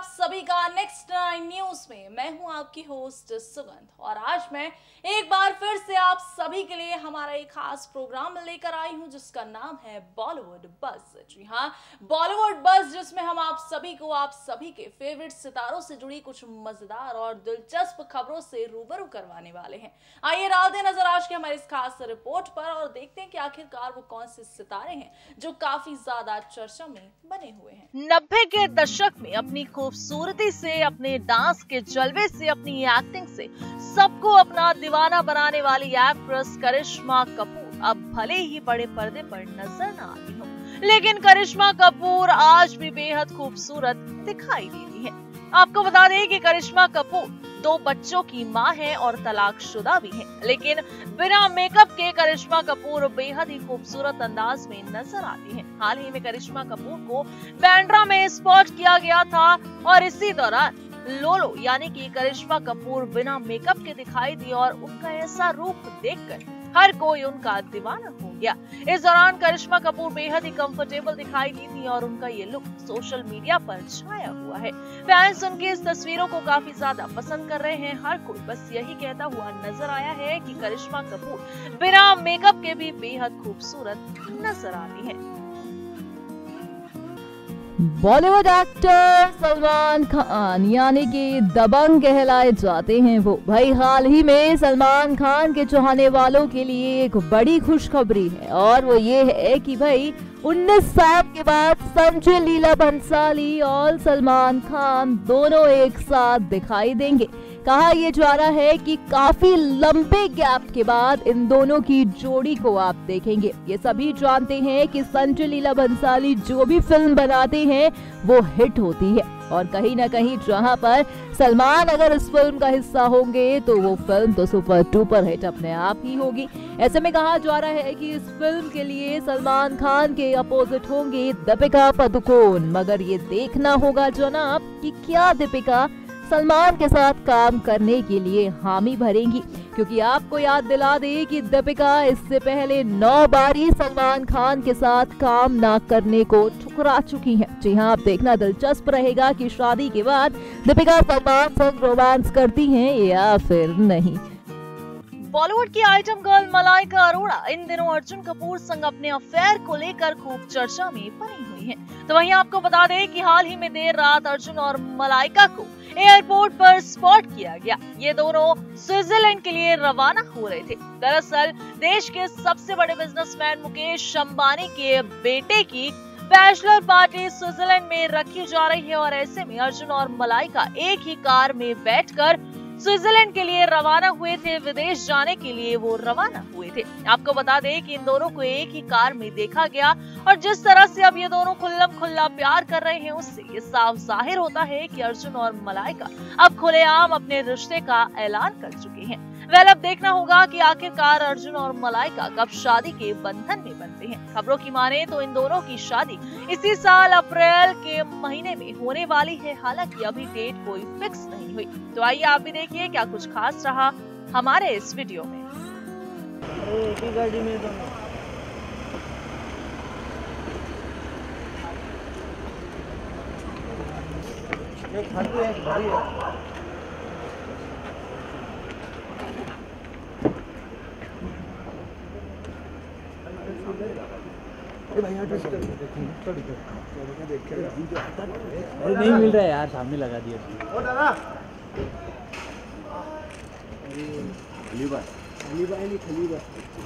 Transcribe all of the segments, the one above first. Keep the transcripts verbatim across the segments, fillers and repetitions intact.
सभी का next nine news में। मैं हूं आपकी होस्ट सुगंध और आज मैं एक बार फिर से आप सभी के लिए हमारा एक खास प्रोग्राम लेकर आई हूं जिसका नाम है बॉलीवुड बस। जी हां, बॉलीवुड बस, जिसमें हम आप सभी को आप सभी के फेवरेट सितारों से जुड़ी कुछ मजेदार और दिलचस्प खबरों से रूबरू करवाने वाले हैं। आइए डालते नजर आज के हमारे इस खास रिपोर्ट पर और देखते हैं कि आखिरकार वो कौन से सितारे हैं जो काफी ज्यादा चर्चा में बने हुए हैं। नब्बे के दशक में अपनी खूबसूरती से, अपने डांस के जलवे से, अपनी एक्टिंग से सबको अपना दीवाना बनाने वाली एक्ट्रेस करिश्मा कपूर अब भले ही बड़े पर्दे पर नजर न आती हो, लेकिन करिश्मा कपूर आज भी बेहद खूबसूरत दिखाई देती है। आपको बता दें कि करिश्मा कपूर दो बच्चों की मां है और तलाकशुदा भी है, लेकिन बिना मेकअप के करिश्मा कपूर बेहद ही खूबसूरत अंदाज में नजर आती है। हाल ही में करिश्मा कपूर को बैंड्रा में स्पॉट किया गया था और इसी दौरान लोलो यानी कि करिश्मा कपूर बिना मेकअप के दिखाई दी और उनका ऐसा रूप देखकर हर कोई उनका दीवाना हो गया। इस दौरान करिश्मा कपूर बेहद ही कंफर्टेबल दिखाई दी थी और उनका ये लुक सोशल मीडिया पर छाया हुआ है। फैंस उनकी इस तस्वीरों को काफी ज्यादा पसंद कर रहे हैं। हर कोई बस यही कहता हुआ नजर आया है कि करिश्मा कपूर बिना मेकअप के भी बेहद खूबसूरत नजर आती है। बॉलीवुड एक्टर सलमान खान यानी कि दबंग कहलाए जाते हैं वो भाई, हाल ही में सलमान खान के चाहने वालों के लिए एक बड़ी खुशखबरी है और वो ये है कि भाई उन्नीस साल के बाद संजय लीला भंसाली और सलमान खान दोनों एक साथ दिखाई देंगे। कहा यह जा रहा है कि काफी लंबे गैप के बाद इन दोनों की जोड़ी को आप देखेंगे। ये सभी जानते हैं कि संजय लीला भंसाली जो भी फिल्म बनाते हैं वो हिट होती है और कहीं ना कहीं जहां पर सलमान अगर इस फिल्म का हिस्सा होंगे तो वो फिल्म तो सुपर डुपर हिट अपने आप ही होगी। ऐसे में कहा जा रहा है कि इस फिल्म के लिए सलमान खान के अपोजिट होंगी दीपिका पादुकोण, मगर ये देखना होगा जनाब कि क्या दीपिका सलमान के साथ काम करने के लिए हामी भरेंगी, क्योंकि आपको याद दिला दे कि दीपिका इससे पहले नौ बार ही सलमान खान के साथ काम ना करने को ठुकरा चुकी हैं। जी हां, आप देखना दिलचस्प रहेगा कि शादी के बाद दीपिका सलमान संग रोमांस करती हैं या फिर नहीं। बॉलीवुड की आइटम गर्ल मलाइका अरोड़ा इन दिनों अर्जुन कपूर संग अपने अफेयर को लेकर खूब चर्चा में बनी हुई हैं। तो वहीं आपको बता दें कि हाल ही में देर रात अर्जुन और मलाइका को एयरपोर्ट पर स्पॉट किया गया। ये दोनों स्विट्जरलैंड के लिए रवाना हो रहे थे। दरअसल देश के सबसे बड़े बिजनेसमैन मुकेश अंबानी के बेटे की बैचलर पार्टी स्विट्जरलैंड में रखी जा रही है और ऐसे में अर्जुन और मलाइका एक ही कार में बैठकर स्विट्जरलैंड के लिए रवाना हुए थे। विदेश जाने के लिए वो रवाना हुए थे। आपको बता दें कि इन दोनों को एक ही कार में देखा गया और जिस तरह से अब ये दोनों खुल्लम खुल्ला प्यार कर रहे हैं उससे ये साफ जाहिर होता है कि अर्जुन और मलाइका अब खुलेआम अपने रिश्ते का ऐलान कर चुके हैं। वेल, अब देखना होगा कि आखिरकार अर्जुन और मलाइका कब शादी के बंधन में बनते हैं। खबरों की माने तो इन दोनों की शादी इसी साल अप्रैल के महीने में होने वाली है। हालांकि अभी डेट कोई फिक्स नहीं हुई। तो आइए आप भी देखिए क्या कुछ खास रहा हमारे इस वीडियो में। एक ही गाड़ी में दोनों एक खाली है, एक भरी है। अरे नहीं मिल रहा है यार, सामने लगा दिया। ओ दादा, खलीबा खलीबा नहीं खलीबा।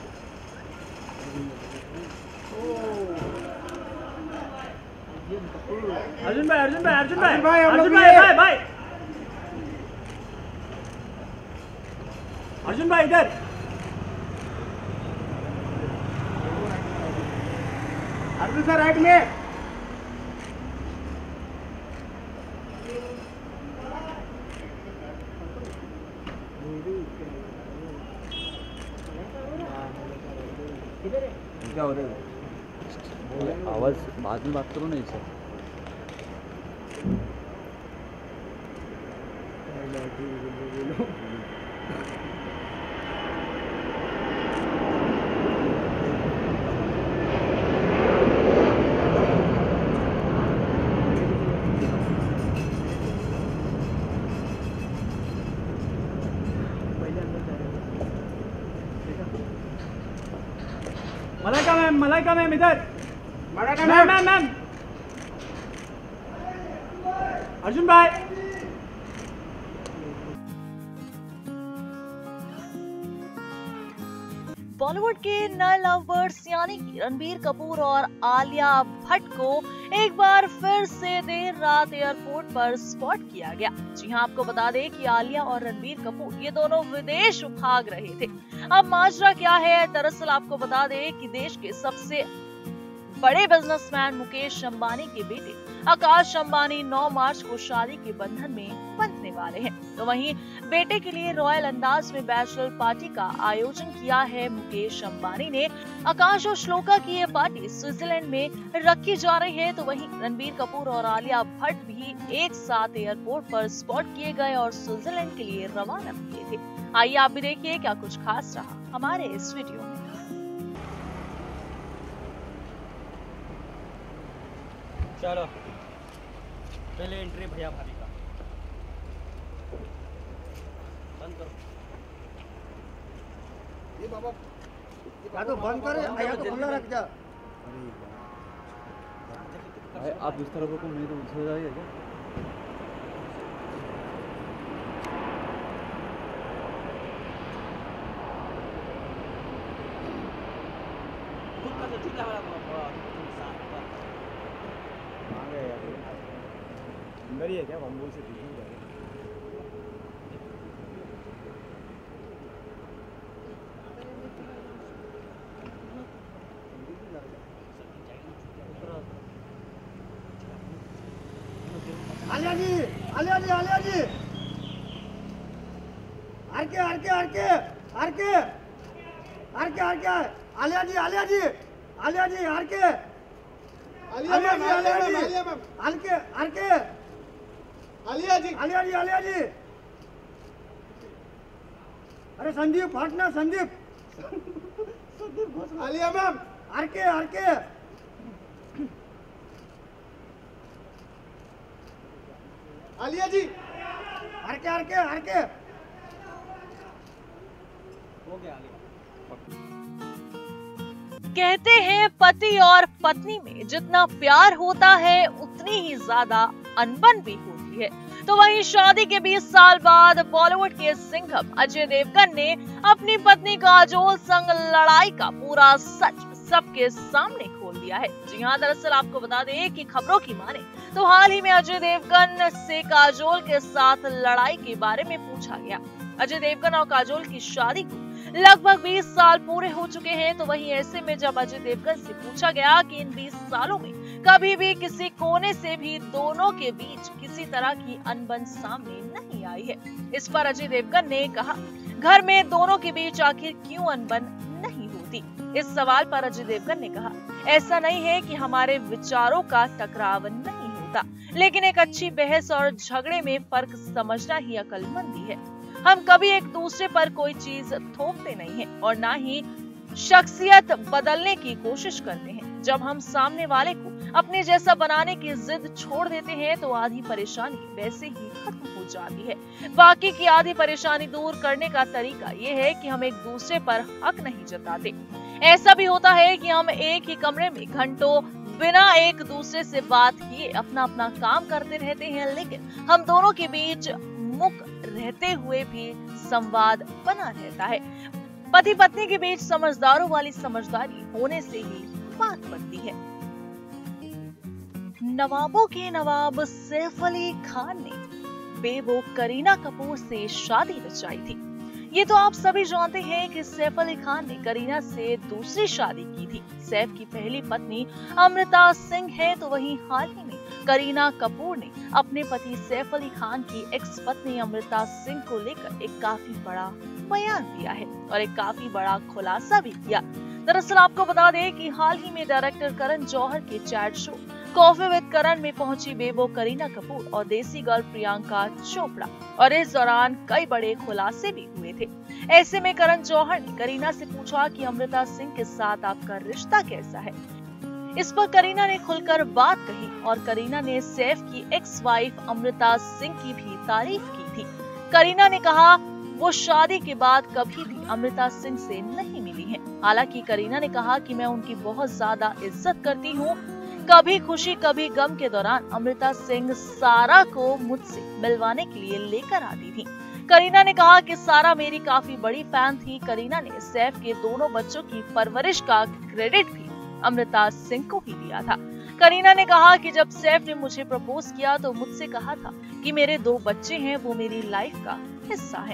अर्जुन भाई अर्जुन भाई अर्जुन भाई अर्जुन भाई भाई भाई अर्जुन भाई इधर। अर्जुन सर राइट में। क्या हो रहा है? आवाज बाद में बात करो ना इसे। मैम, मलाइका मैम इधर। मैम मैम मैम अर्जुन भाई। बॉलीवुड के नए लवबर्ड्स यानी कि रणबीर कपूर और आलिया भट्ट को एक बार फिर से देर रात एयरपोर्ट पर स्पॉट किया गया। जी हां, आपको बता दें कि आलिया और रणबीर कपूर ये दोनों विदेश भाग रहे थे। अब माजरा क्या है? दरअसल आपको बता दें कि देश के सबसे बड़े बिजनेसमैन मुकेश अंबानी के बेटे आकाश अंबानी नौ मार्च को शादी के बंधन में बंधने वाले हैं। तो वहीं बेटे के लिए रॉयल अंदाज में बैचलर पार्टी का आयोजन किया है मुकेश अंबानी ने। आकाश और श्लोका की ये पार्टी स्विट्जरलैंड में रखी जा रही है। तो वहीं रणबीर कपूर और आलिया भट्ट भी एक साथ एयरपोर्ट पर स्पॉट किए गए और स्विट्जरलैंड के लिए रवाना किए थे। आइए आप भी देखिए क्या कुछ खास रहा हमारे इस वीडियो में। चलो पहले एंट्री भैया भाभी का बंद करो। ये बाबा या तो बंद कर या तो खुला रख जा। अरे आप इस तरफ को मैं तो उधर जाएगा क्या? अंदर ही है क्या? बम्बू से पीछे Alia ji, Alia ji, Alia ji, RK RK RK RK RK RK Alia ji, Alia ji, Alia ji, RK Alia ji, Alia ji, RK RK Alia ji, Alia ji, Alia ji. अरे संदीप हटना, Sandeep. Alia ma'am, RK RK Alia ji, RK RK RK हो गया। आलिया कहते हैं पति और पत्नी में जितना प्यार होता है उतनी ही ज्यादा अनबन भी होती है। तो वहीं शादी के बीस साल बाद बॉलीवुड के सिंघम अजय देवगन ने अपनी पत्नी काजोल संग लड़ाई का पूरा सच सबके सामने खोल दिया है। जी हाँ, दरअसल आपको बता दें कि खबरों की माने तो हाल ही में अजय देवगन से काजोल के साथ लड़ाई के बारे में पूछा गया। अजय देवगन और काजोल की शादी को लगभग बीस साल पूरे हो चुके हैं। तो वहीं ऐसे में जब अजय देवगन से पूछा गया कि इन बीस सालों में कभी भी किसी कोने से भी दोनों के बीच किसी तरह की अनबन सामने नहीं आई है, इस पर अजय देवगन ने कहा, घर में दोनों के बीच आखिर क्यों अनबन नहीं होती? इस सवाल पर अजय देवगन ने कहा, ऐसा नहीं है कि हमारे विचारों का टकराव नहीं होता, लेकिन एक अच्छी बहस और झगड़े में फर्क समझना ही अक्लमंदी है। हम कभी एक दूसरे पर कोई चीज थोपते नहीं हैं और ना ही शख्सियत बदलने की कोशिश करते हैं। जब हम सामने वाले को अपने जैसा बनाने की जिद छोड़ देते हैं तो आधी परेशानी वैसे ही खत्म हो जाती है। बाकी की आधी परेशानी दूर करने का तरीका ये है कि हम एक दूसरे पर हक नहीं जताते। ऐसा भी होता है कि हम एक ही कमरे में घंटों बिना एक दूसरे से बात किए अपना अपना काम करते रहते हैं, लेकिन हम दोनों के बीच मुख रहते हुए भी संवाद बना रहता है। पति पत्नी के बीच समझदारों वाली समझदारी होने से ही बात बनती है। नवाबों के नवाब सैफ अली खान ने बेबो करीना कपूर से शादी रचाई थी। ये तो आप सभी जानते हैं कि सैफ अली खान ने करीना से दूसरी शादी की थी। सैफ की पहली पत्नी अमृता सिंह है, तो वहीं हाल ही में करीना कपूर ने अपने पति सैफ अली खान की एक्स पत्नी अमृता सिंह को लेकर एक काफी बड़ा बयान दिया है और एक काफी बड़ा खुलासा भी किया। दरअसल आपको बता दें कि हाल ही में डायरेक्टर करण जौहर के chat show coffee with Karan में पहुंची बेबो करीना कपूर और देसी गर्ल प्रियंका चोपड़ा, और इस दौरान कई बड़े खुलासे भी हुए थे। ऐसे में करण जौहर ने करीना से पूछा कि अमृता सिंह के साथ आपका रिश्ता कैसा है। इस पर करीना ने खुलकर बात कही और करीना ने सैफ की एक्स वाइफ अमृता सिंह की भी तारीफ की थी। करीना ने कहा वो शादी के बाद कभी भी अमृता सिंह से नहीं मिली दी हैं। हालांकि करीना ने कहा कि मैं उनकी बहुत ज्यादा इज्जत करती हूँ। कभी खुशी कभी गम के दौरान अमृता सिंह सारा को मुझसे मिलवाने के लिए लेकर आती थी। करीना ने कहा कि सारा मेरी काफी बड़ी फैन थी। करीना ने सैफ के दोनों बच्चों की परवरिश का क्रेडिट भी अमृता सिंह को ही दिया था। करीना ने कहा कि जब सैफ ने मुझे प्रपोज किया तो मुझसे कहा था कि मेरे दो बच्चे हैं, वो मेरी लाइफ का हिस्सा है।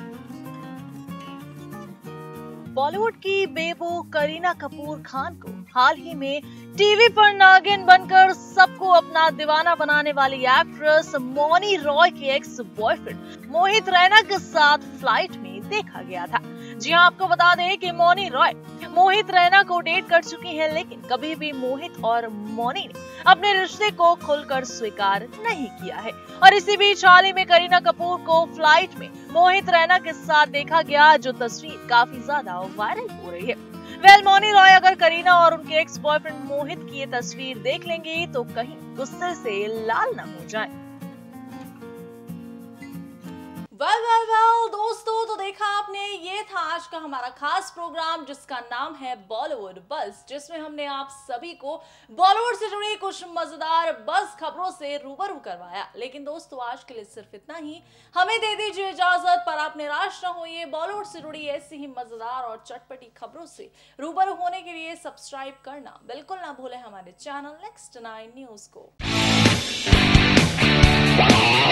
बॉलीवुड की बेबो करीना कपूर खान को हाल ही में टीवी पर नागिन बनकर सबको अपना दीवाना बनाने वाली एक्ट्रेस मौनी रॉय के एक्स बॉयफ्रेंड मोहित रैना के साथ फ्लाइट में देखा गया था। जी हां, आपको बता दें कि मौनी रॉय मोहित रैना को डेट कर चुकी हैं, लेकिन कभी भी मोहित और मौनी ने अपने रिश्ते को खुलकर स्वीकार नहीं किया है। और इसी बीच हाल ही में करीना कपूर को फ्लाइट में मोहित रैना के साथ देखा गया, जो तस्वीर काफी ज्यादा वायरल हो रही है। वेल, मौनी रॉय अगर करीना और उनके एक्स बॉयफ्रेंड मोहित की ये तस्वीर देख लेंगी तो कहीं गुस्से से लाल न हो जाएं। वेल वेल वेल दोस्तों, तो देखा आपने, ये था आज का हमारा खास प्रोग्राम जिसका नाम है बॉलीवुड बस, जिसमें हमने आप सभी को बॉलीवुड से जुड़ी कुछ मजेदार बस खबरों से रूबरू करवाया। लेकिन दोस्तों, आज के लिए सिर्फ इतना ही। हमें दे दीजिए इजाजत, पर आप निराश न होइए। बॉलीवुड से जुड़ी ऐसी ही मजेदार और चटपटी खबरों से रूबरू होने के लिए सब्सक्राइब करना बिल्कुल ना भूलें हमारे चैनल नेक्स्ट नाइन न्यूज को।